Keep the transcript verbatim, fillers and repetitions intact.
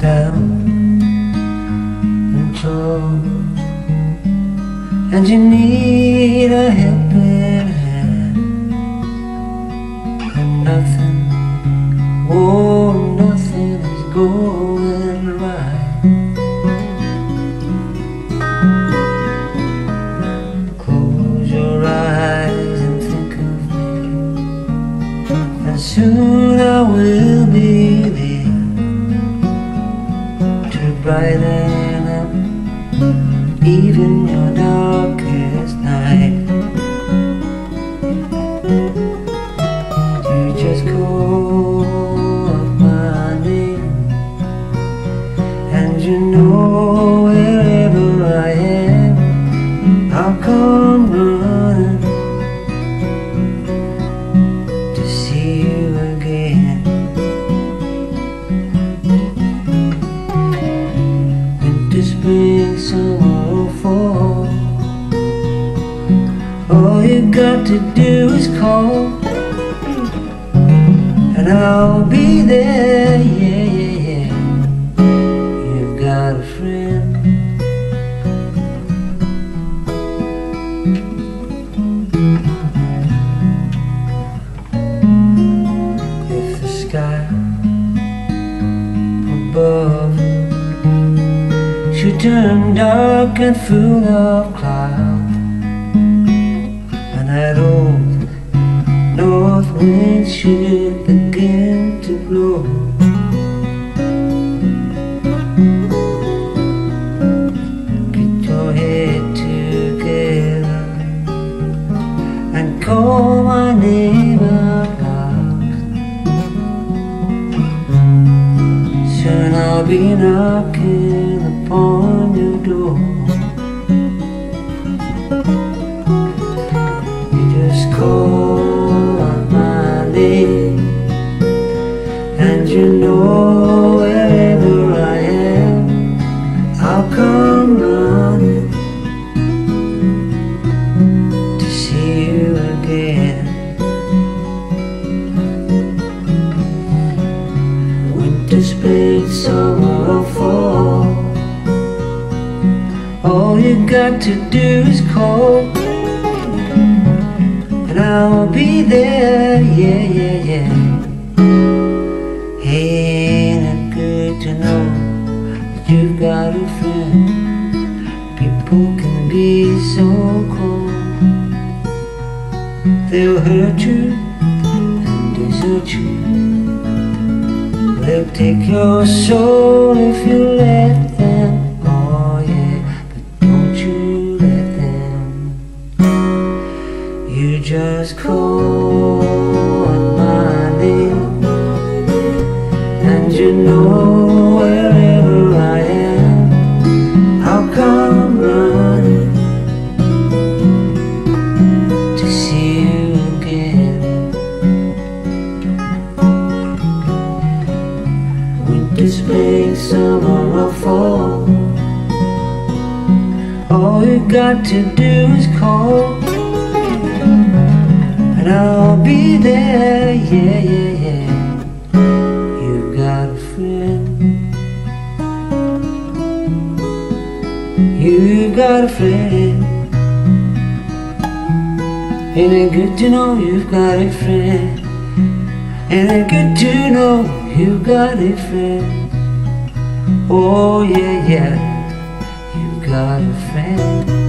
down and trouble, and you need a helping hand, and nothing, oh, nothing is going right. Close your eyes and think of me, and soon I will be there to brighten up even your darkest night. You just call up my name, and you know wherever I am, I'll come running to see you again. Winter, spring, summer or fall, all you got to do is call, and I'll be there, yeah, yeah, yeah. You've got a friend. If the sky above should turn dark and full of clouds, and that old north wind should begin to blow, get your head together and call my name out loud. Soon I'll be knocking upon your door. You just call out my name, and you know wherever I am, I'll come running to see you again. Winter, spring, summer or fall, all you got to do is call, and I'll be there, yeah, yeah, yeah. Hey, ain't it good to know that you've got a friend? People can be so cold, they'll hurt you and desert you, they'll take your soul if you let them. Oh yeah, but don't you let them. You just call my name, and you know wherever I am, I'll come running to see you again. Winter, spring, summer or fall, all you got to do is call, and I'll be there, yeah, yeah, yeah. You've got a friend. You've got a friend. Ain't it good to know you've got a friend? Ain't it good to know you've got a friend? Oh yeah, yeah, you've got a friend.